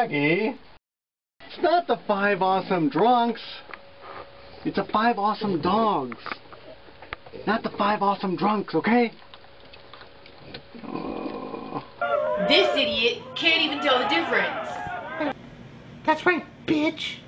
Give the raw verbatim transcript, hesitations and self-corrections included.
Doggy. It's not the Five Awesome Drunks. It's a Five Awesome Dogs. Not the Five Awesome Drunks, okay? Oh. This idiot can't even tell the difference. That's right, bitch.